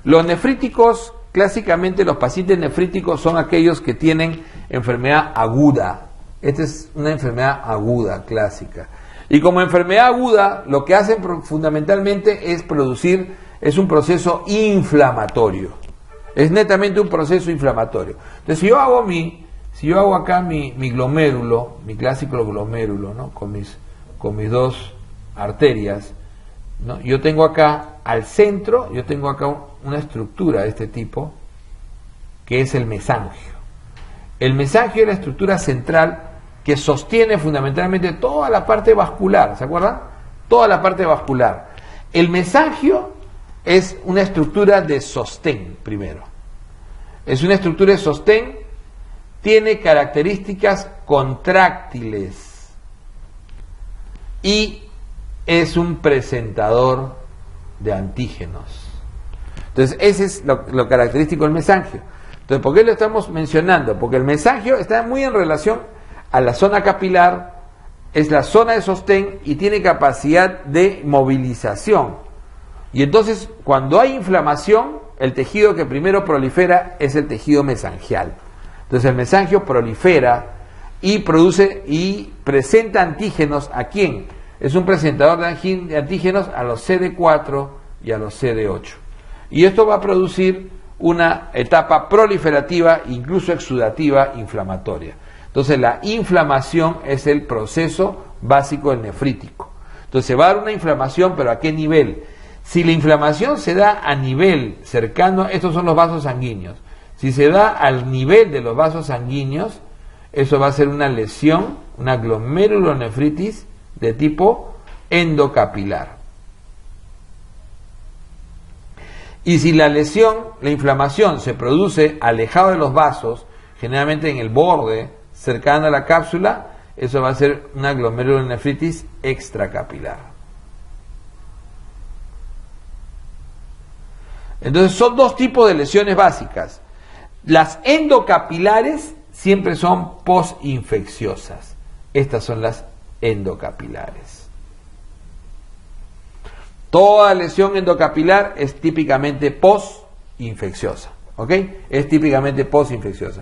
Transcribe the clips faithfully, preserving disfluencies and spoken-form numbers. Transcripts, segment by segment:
Los nefríticos, clásicamente los pacientes nefríticos son aquellos que tienen enfermedad aguda. Esta es una enfermedad aguda, clásica. Y como enfermedad aguda, lo que hacen fundamentalmente es producir, es un proceso inflamatorio. Es netamente un proceso inflamatorio. Entonces, si yo hago mi, si yo hago acá mi, mi glomérulo, mi clásico glomérulo, ¿no? Con mis, con mis dos arterias, ¿no? Yo tengo acá al centro, yo tengo acá una estructura de este tipo, que es el mesangio. El mesangio es la estructura central que sostiene fundamentalmente toda la parte vascular, ¿se acuerdan? Toda la parte vascular. El mesangio es una estructura de sostén, primero. Es una estructura de sostén, tiene características contráctiles y es un presentador de antígenos. Entonces, ese es lo, lo característico del mesangio. Entonces, ¿por qué lo estamos mencionando? Porque el mesangio está muy en relación a la zona capilar, es la zona de sostén y tiene capacidad de movilización. Y entonces, cuando hay inflamación, el tejido que primero prolifera es el tejido mesangial. Entonces, el mesangio prolifera y produce y presenta antígenos. ¿A quién? Es un presentador de antígenos a los C D cuatro y a los C D ocho. Y esto va a producir una etapa proliferativa, incluso exudativa, inflamatoria. Entonces, la inflamación es el proceso básico del nefrítico. Entonces, se va a dar una inflamación, pero ¿a qué nivel? Si la inflamación se da a nivel cercano, estos son los vasos sanguíneos. Si se da al nivel de los vasos sanguíneos, eso va a ser una lesión, una glomerulonefritis de tipo endocapilar. Y si la lesión, la inflamación se produce alejado de los vasos, generalmente en el borde, cercano a la cápsula, eso va a ser una glomerulonefritis extracapilar. Entonces son dos tipos de lesiones básicas. Las endocapilares siempre son posinfecciosas. Estas son las endocapilares. Toda lesión endocapilar es típicamente posinfecciosa, ¿ok? Es típicamente posinfecciosa.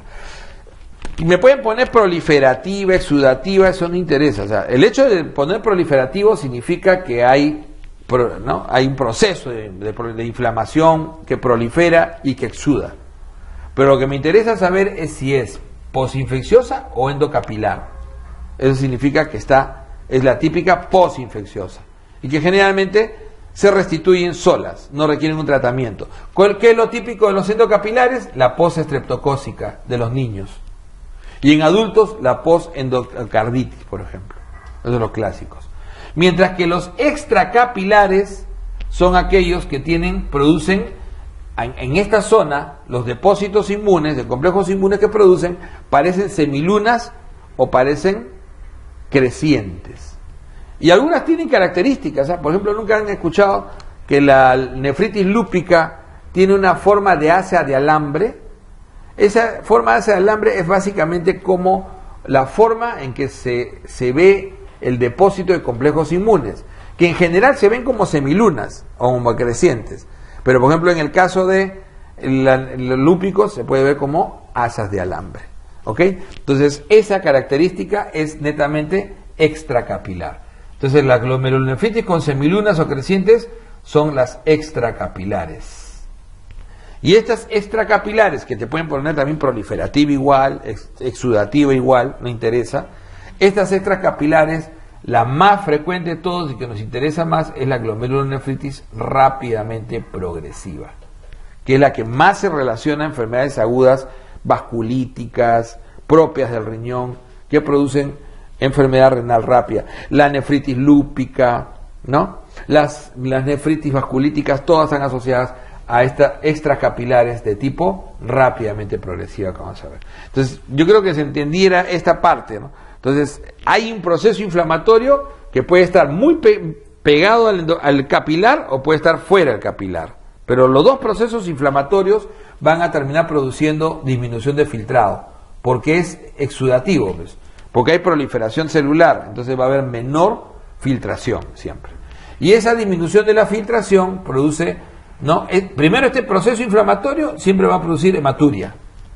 Y me pueden poner proliferativa, exudativa, eso no interesa. O sea, el hecho de poner proliferativo significa que hay, ¿no? hay un proceso de, de, de inflamación que prolifera y que exuda. Pero lo que me interesa saber es si es posinfecciosa o endocapilar. Eso significa que está, es la típica posinfecciosa. Y que generalmente se restituyen solas, no requieren un tratamiento. ¿Qué es lo típico de los endocapilares? La postestreptocócica de los niños. Y en adultos, la postendocarditis, por ejemplo. Esos son los clásicos. Mientras que los extracapilares son aquellos que tienen, producen, en, en esta zona, los depósitos inmunes, de complejos inmunes que producen, parecen semilunas o parecen crecientes. Y algunas tienen características, ¿eh? Por ejemplo, nunca han escuchado que la nefritis lúpica tiene una forma de asa de alambre. Esa forma de asa de alambre es básicamente como la forma en que se, se ve el depósito de complejos inmunes, que en general se ven como semilunas o como crecientes. Pero, por ejemplo, en el caso de la, los lúpicos se puede ver como asas de alambre. ¿Ok? Entonces, esa característica es netamente extracapilar. Entonces, las glomerulonefritis con semilunas o crecientes son las extracapilares. Y estas extracapilares, que te pueden poner también proliferativa igual, ex, exudativa igual, no interesa. Estas extracapilares, la más frecuente de todos y que nos interesa más es la glomerulonefritis rápidamente progresiva, que es la que más se relaciona a enfermedades agudas vasculíticas, propias del riñón, que producen enfermedad renal rápida. La nefritis lúpica, ¿no? Las, las nefritis vasculíticas, todas están asociadas a estas extracapilares de tipo rápidamente progresiva, como vamos a ver. Entonces, yo creo que se entendiera esta parte, ¿no? Entonces, hay un proceso inflamatorio que puede estar muy pe pegado al, al capilar o puede estar fuera del capilar. Pero los dos procesos inflamatorios van a terminar produciendo disminución de filtrado, porque es exudativo, pues, porque hay proliferación celular, entonces va a haber menor filtración siempre. Y esa disminución de la filtración produce ¿no? Es, primero, este proceso inflamatorio siempre va a producir hematuria.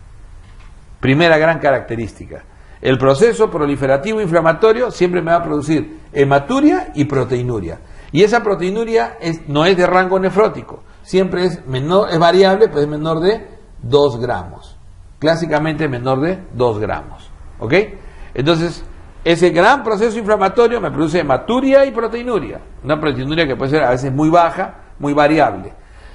Primera gran característica. El proceso proliferativo inflamatorio siempre me va a producir hematuria y proteinuria. Y esa proteinuria es, no es de rango nefrótico, siempre es menor, es variable, pero es menor de dos gramos. Clásicamente menor de dos gramos. ¿Ok? Entonces, ese gran proceso inflamatorio me produce hematuria y proteinuria. Una proteinuria que puede ser a veces muy baja, muy variable.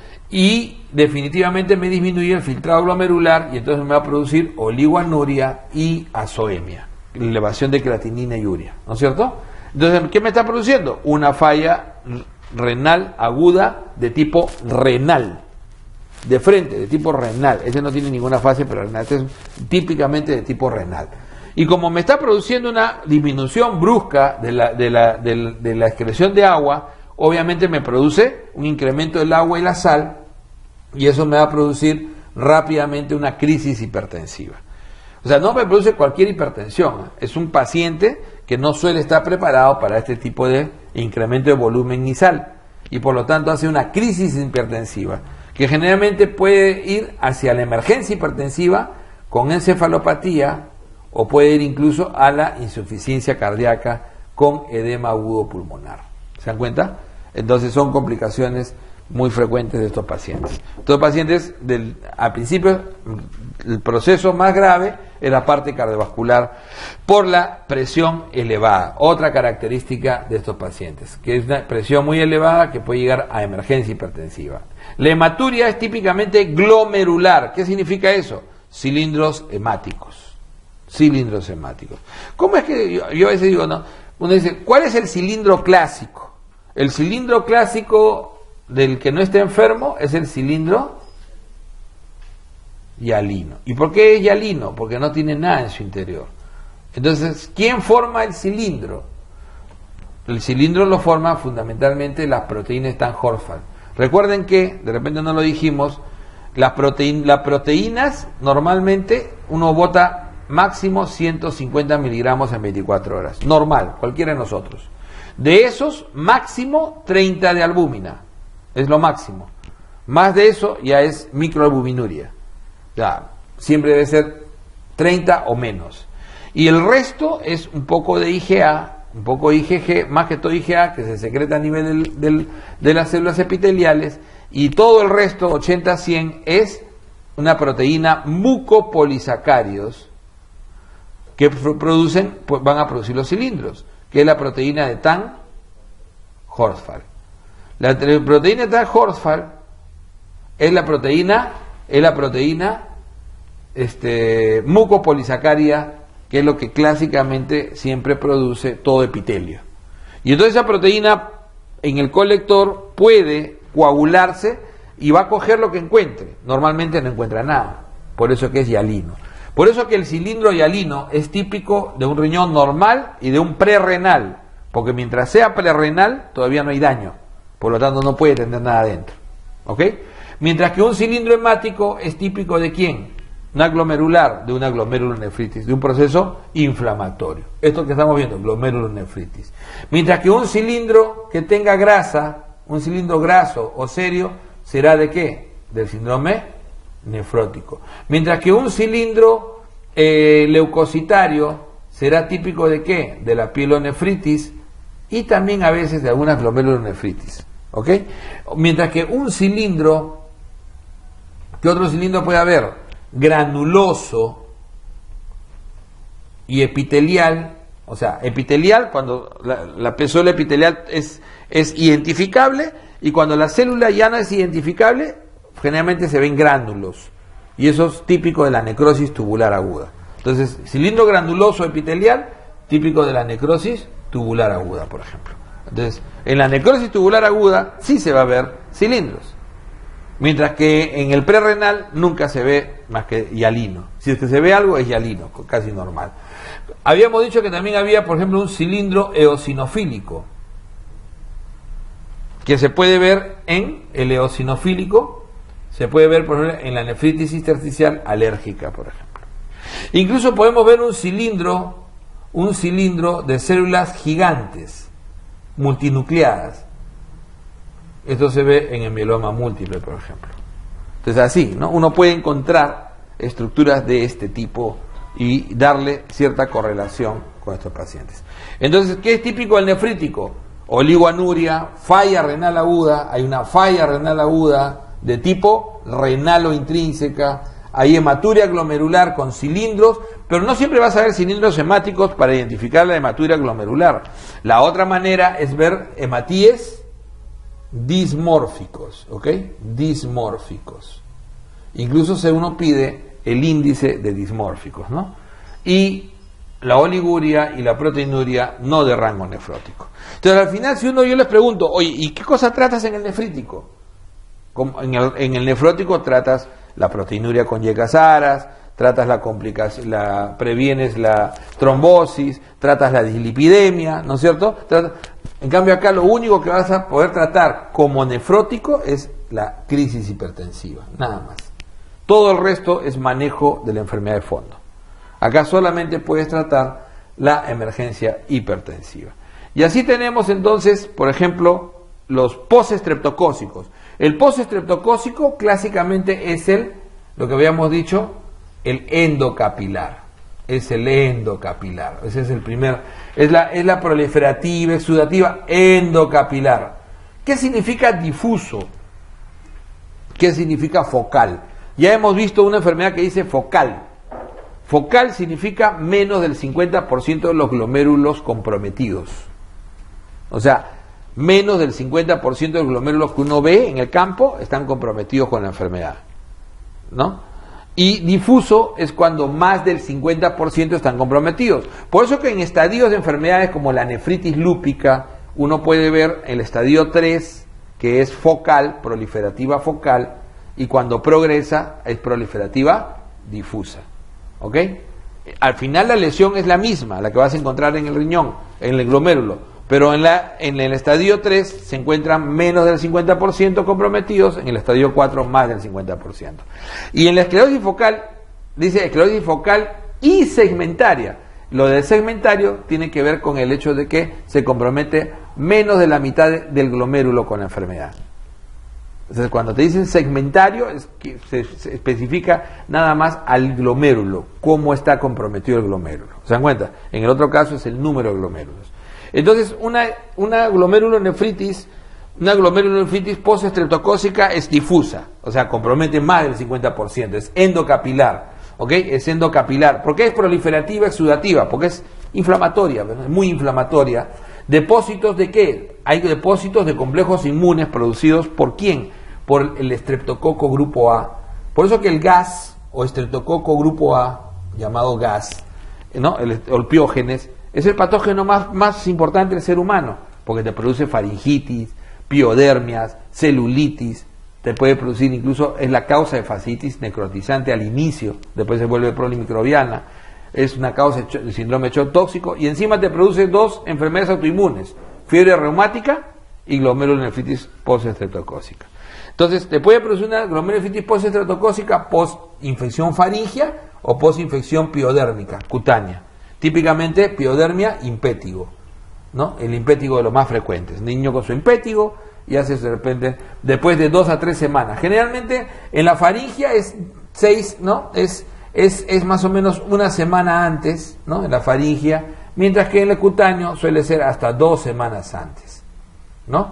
Y definitivamente me disminuye el filtrado glomerular y entonces me va a producir oligoanuria y azoemia, elevación de creatinina y urea, ¿no es cierto? Entonces, ¿qué me está produciendo? Una falla renal aguda de tipo renal, de frente, de tipo renal. Ese no tiene ninguna fase renal, este es típicamente de tipo renal. Y como me está produciendo una disminución brusca de la, de la, de la, de la excreción de agua, obviamente me produce un incremento del agua y la sal, y eso me va a producir rápidamente una crisis hipertensiva. O sea, no me produce cualquier hipertensión, es un paciente que no suele estar preparado para este tipo de incremento de volumen y sal, y por lo tanto hace una crisis hipertensiva, que generalmente puede ir hacia la emergencia hipertensiva con encefalopatía, o puede ir incluso a la insuficiencia cardíaca con edema agudo pulmonar. ¿Se dan cuenta? Entonces son complicaciones muy frecuentes de estos pacientes. Estos pacientes, del, al principio, el proceso más grave es la parte cardiovascular por la presión elevada. Otra característica de estos pacientes, que es una presión muy elevada que puede llegar a emergencia hipertensiva. La hematuria es típicamente glomerular. ¿Qué significa eso? Cilindros hemáticos. Cilindros hemáticos. ¿Cómo es que yo, yo a veces digo, no? Uno dice, ¿cuál es el cilindro clásico? El cilindro clásico del que no está enfermo es el cilindro hialino. ¿Y por qué es hialino? Porque no tiene nada en su interior. Entonces, ¿quién forma el cilindro? El cilindro lo forma fundamentalmente las proteínas Stan-Horsfall. Recuerden que, de repente no lo dijimos, las, proteín, las proteínas normalmente uno bota máximo ciento cincuenta miligramos en veinticuatro horas. Normal, cualquiera de nosotros. De esos, máximo treinta de albúmina. Es lo máximo. Más de eso ya es microalbuminuria. Ya, siempre debe ser treinta o menos. Y el resto es un poco de I G A, un poco de I G G, más que todo I G A, que se secreta a nivel del, del, de las células epiteliales. Y todo el resto, ochenta a cien, es una proteína mucopolisacáridos que producen, pues van a producir los cilindros, que es la proteína de Tan-Horsfall. La proteína de Tan-Horsfall es la proteína, es la proteína este, mucopolisacária, que es lo que clásicamente siempre produce todo epitelio. Y entonces esa proteína en el colector puede coagularse y va a coger lo que encuentre. Normalmente no encuentra nada, por eso que es hialino. Por eso que el cilindro hialino es típico de un riñón normal y de un prerrenal, porque mientras sea prerrenal todavía no hay daño, por lo tanto no puede tener nada adentro. ¿Ok? Mientras que un cilindro hemático es típico de ¿quién? Una glomerular, de una glomerulonefritis, de un proceso inflamatorio. Esto que estamos viendo, glomerulonefritis. Mientras que un cilindro que tenga grasa, un cilindro graso o serio, será de ¿qué? Del síndrome nefrótico. Mientras que un cilindro eh, leucocitario será típico de ¿qué? De la pielonefritis y también a veces de algunas glomerulonefritis. ¿Ok? Mientras que un cilindro, ¿qué otro cilindro puede haber? Granuloso y epitelial. O sea, epitelial cuando la, la célula epitelial es, es identificable, y cuando la célula ya no es identificable, generalmente se ven gránulos, y eso es típico de la necrosis tubular aguda. Entonces, cilindro granuloso epitelial, típico de la necrosis tubular aguda, por ejemplo. Entonces, en la necrosis tubular aguda sí se va a ver cilindros, mientras que en el prerrenal nunca se ve más que hialino. Si es que se ve algo, es hialino, casi normal. Habíamos dicho que también había, por ejemplo, un cilindro eosinofílico, que se puede ver en el eosinofílico, se puede ver, por ejemplo, en la nefritis intersticial alérgica, por ejemplo. Incluso podemos ver un cilindro, un cilindro de células gigantes, multinucleadas, Esto se ve en el mieloma múltiple, por ejemplo. Entonces así, ¿no? Uno puede encontrar estructuras de este tipo y darle cierta correlación con estos pacientes. Entonces, ¿qué es típico del nefrítico? Oligoanuria, falla renal aguda, hay una falla renal aguda de tipo renal o intrínseca, hay hematuria glomerular con cilindros, pero no siempre vas a ver cilindros hemáticos para identificar la hematuria glomerular. La otra manera es ver hematíes dismórficos, ¿ok? Dismórficos. Incluso se uno pide el índice de dismórficos, ¿no? Y la oliguria y la proteinuria no de rango nefrótico. Entonces, al final, si uno yo les pregunto, oye, ¿y qué cosa tratas en el nefrítico? Como en, el, en el nefrótico tratas la proteinuria con Y-casaras, tratas la complicación, la, previenes la trombosis, tratas la dislipidemia, ¿no es cierto? Tratas, en cambio, acá lo único que vas a poder tratar como nefrótico es la crisis hipertensiva, nada más. Todo el resto es manejo de la enfermedad de fondo. Acá solamente puedes tratar la emergencia hipertensiva. Y así tenemos entonces, por ejemplo, los postestreptocócicos. El postestreptocócico clásicamente es el, lo que habíamos dicho, el endocapilar. Es el endocapilar. Ese es el primer, es la, es la proliferativa, exudativa, endocapilar. ¿Qué significa difuso? ¿Qué significa focal? Ya hemos visto una enfermedad que dice focal. Focal significa menos del cincuenta por ciento de los glomérulos comprometidos. O sea, menos del cincuenta por ciento de los glomérulos que uno ve en el campo están comprometidos con la enfermedad, ¿no? Y difuso es cuando más del cincuenta por ciento están comprometidos. Por eso que en estadios de enfermedades como la nefritis lúpica, uno puede ver el estadio tres, que es focal, proliferativa focal, y cuando progresa es proliferativa difusa. ¿Ok? Al final la lesión es la misma, la que vas a encontrar en el riñón, en el glomérulo, pero en, la, en el estadio tres se encuentran menos del cincuenta por ciento comprometidos, en el estadio cuatro más del cincuenta por ciento. Y en la esclerosis focal, dice esclerosis focal y segmentaria. Lo del segmentario tiene que ver con el hecho de que se compromete menos de la mitad de, del glomérulo con la enfermedad. Entonces, cuando te dicen segmentario, es que se, se especifica nada más al glomérulo, cómo está comprometido el glomérulo. ¿Se dan cuenta? En el otro caso es el número de glomérulos. Entonces, una, una glomerulonefritis, una glomerulonefritis postestreptocócica es difusa, o sea, compromete más del cincuenta por ciento, es endocapilar, ¿ok? Es endocapilar. ¿Por qué es proliferativa exudativa? Porque es inflamatoria, ¿verdad? Es muy inflamatoria. ¿Depósitos de qué? Hay depósitos de complejos inmunes producidos ¿por quién? Por el estreptococo grupo A. Por eso que el gas o estreptococo grupo A, llamado gas, ¿no? El, el piógenes, es el patógeno más, más importante del ser humano, porque te produce faringitis, piodermias, celulitis, te puede producir incluso, es la causa de fascitis necrotizante al inicio, después se vuelve polimicrobiana, es una causa de síndrome de shock tóxico, y encima te produce dos enfermedades autoinmunes, fiebre reumática y glomerulonefritis postestreptocócica. Entonces, te puede producir una glomerulonefritis postestreptocócica post-infección faríngea o post-infección piodérmica, cutánea. Típicamente, piodermia, impétigo, ¿no? El impétigo de los más frecuentes. Niño con su impétigo y hace de repente, después de dos a tres semanas. Generalmente, en la faringia es seis, ¿no? Es, es, es más o menos una semana antes, ¿no? En la faringia, mientras que en el cutáneo suele ser hasta dos semanas antes, ¿no?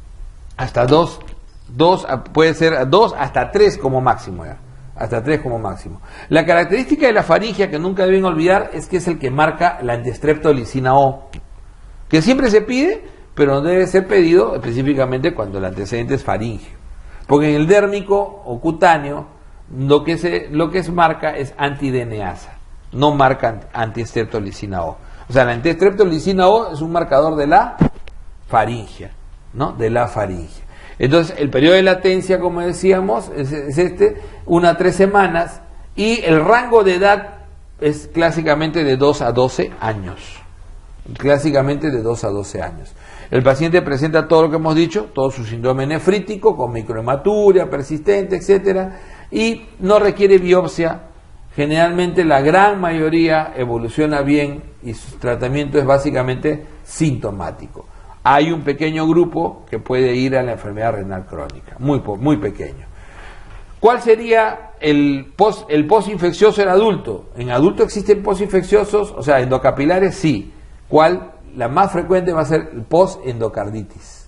Hasta dos, dos puede ser dos hasta tres como máximo, ¿ya? Hasta tres como máximo. La característica de la faringia que nunca deben olvidar es que es el que marca la antistreptolicina O, que siempre se pide, pero no debe ser pedido específicamente cuando el antecedente es faringio. Porque en el dérmico o cutáneo, lo que se, lo que es marca es anti-D N A S A, no marca antistreptolicina O. O sea, la antistreptolicina O es un marcador de la faringia, ¿no? De la faringia. Entonces, el periodo de latencia, como decíamos, es, es este, una a tres semanas, y el rango de edad es clásicamente de dos a doce años. Clásicamente de dos a doce años. El paciente presenta todo lo que hemos dicho, todo su síndrome nefrítico, con microhematuria persistente, etcétera, y no requiere biopsia. Generalmente la gran mayoría evoluciona bien y su tratamiento es básicamente sintomático. Hay un pequeño grupo que puede ir a la enfermedad renal crónica, muy, muy pequeño. ¿Cuál sería el post, el postinfeccioso en adulto? En adulto existen postinfecciosos, o sea, endocapilares sí. ¿Cuál? La más frecuente va a ser el postendocarditis.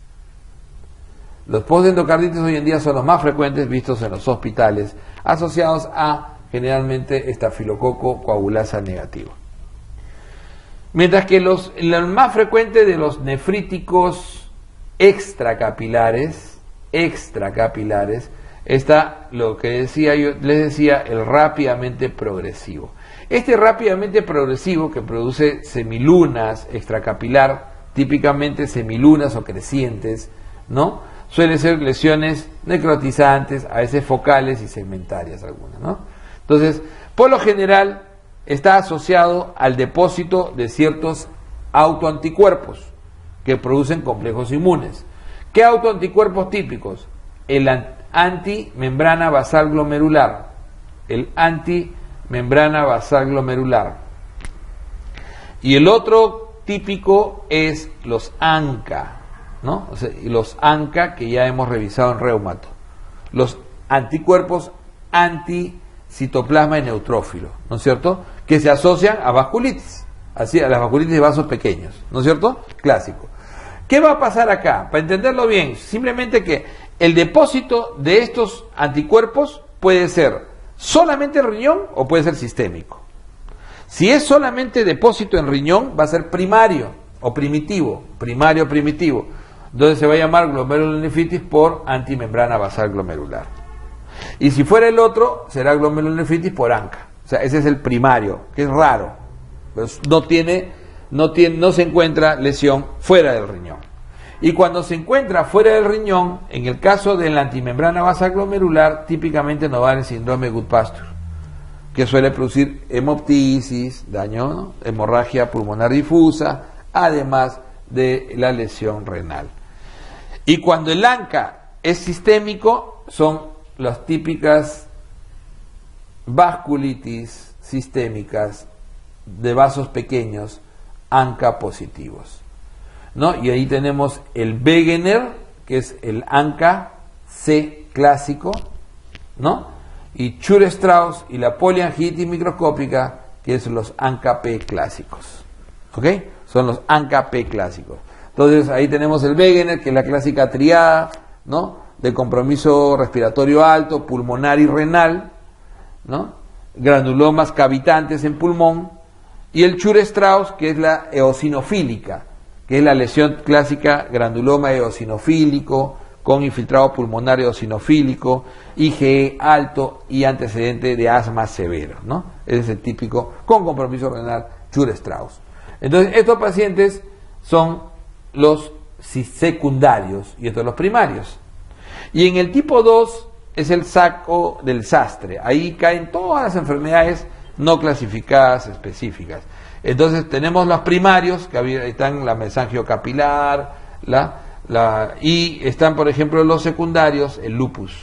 Los postendocarditis hoy en día son los más frecuentes vistos en los hospitales, asociados a generalmente estafilococo coagulasa negativo. Mientras que los, el más frecuente de los nefríticos extracapilares, extracapilares, está lo que decía yo, les decía, el rápidamente progresivo. Este rápidamente progresivo que produce semilunas extracapilar, típicamente semilunas o crecientes, ¿no? Suelen ser lesiones necrotizantes, a veces focales y segmentarias algunas, ¿no? Entonces, por lo general, está asociado al depósito de ciertos autoanticuerpos que producen complejos inmunes. ¿Qué autoanticuerpos típicos? El antimembrana basal glomerular, el antimembrana basal glomerular. Y el otro típico es los ANCA, ¿no? O sea, los ANCA que ya hemos revisado en reumato. Los anticuerpos anticitoplasma y neutrófilo, ¿no es cierto? Que se asocian a vasculitis, así a las vasculitis de vasos pequeños, ¿no es cierto? Clásico. ¿Qué va a pasar acá? Para entenderlo bien, simplemente que el depósito de estos anticuerpos puede ser solamente en riñón o puede ser sistémico. Si es solamente depósito en riñón, va a ser primario o primitivo, primario primitivo, donde se va a llamar glomerulonefritis por antimembrana basal glomerular. Y si fuera el otro, será glomerulonefritis por ANCA. O sea, ese es el primario, que es raro. Pues no tiene, no tiene, no se encuentra lesión fuera del riñón. Y cuando se encuentra fuera del riñón, en el caso de la antimembrana basal glomerular, típicamente nos va a dar el síndrome de Goodpasture, que suele producir hemoptisis, daño, ¿no? Hemorragia pulmonar difusa, además de la lesión renal. Y cuando el ANCA es sistémico, son las típicas vasculitis sistémicas de vasos pequeños, ANCA positivos, ¿no? Y ahí tenemos el Wegener, que es el ANCA C clásico, ¿no? Y Chur-Strauss y la poliangitis microscópica, que es los ANCA P clásicos, ¿ok? Son los ANCA P clásicos. Entonces ahí tenemos el Wegener, que es la clásica triada, ¿no? De compromiso respiratorio alto, pulmonar y renal, ¿no? Granulomas cavitantes en pulmón, y el Chur-Strauss, que es la eosinofílica, que es la lesión clásica granuloma eosinofílico con infiltrado pulmonar eosinofílico, I G E alto y antecedente de asma severo, ¿no? Ese es el típico con compromiso renal Chur-Strauss. Entonces, estos pacientes son los secundarios y estos los primarios. Y en el tipo dos es el saco del sastre. Ahí caen todas las enfermedades no clasificadas específicas. Entonces tenemos los primarios, que están la mesangio capilar, la, la, y están, por ejemplo, los secundarios, el lupus.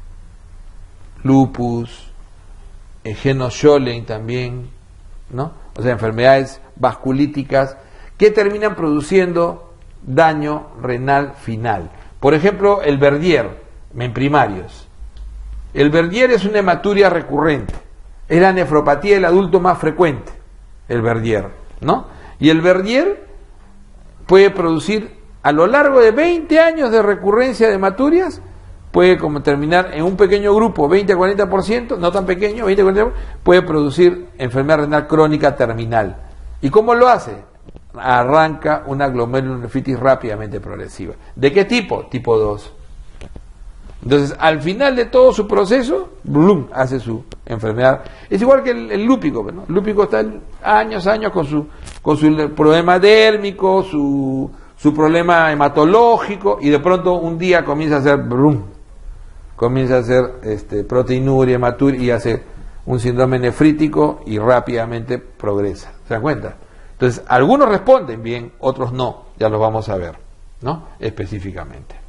Lupus, el Geno-Schollen también, ¿no? O sea, enfermedades vasculíticas que terminan produciendo daño renal final. Por ejemplo, el Verdier, en primarios. El Verdier es una hematuria recurrente. Es la nefropatía del adulto más frecuente, el Verdier, ¿no? Y el Verdier puede producir, a lo largo de veinte años de recurrencia de hematurias, puede como terminar en un pequeño grupo, veinte a cuarenta por ciento, no tan pequeño, veinte a cuarenta por ciento, puede producir enfermedad renal crónica terminal. ¿Y cómo lo hace? Arranca una glomerulonefritis rápidamente progresiva. ¿De qué tipo? Tipo dos. Entonces, al final de todo su proceso, ¡blum!, hace su enfermedad. Es igual que el, el lúpico, ¿no? El lúpico está años, años con su, con su problema dérmico, su, su problema hematológico, y de pronto un día comienza a hacer ¡blum!, comienza a hacer este, proteinuria, hematuria, y hace un síndrome nefrítico y rápidamente progresa. ¿Se dan cuenta? Entonces, algunos responden bien, otros no, ya los vamos a ver, ¿no? Específicamente.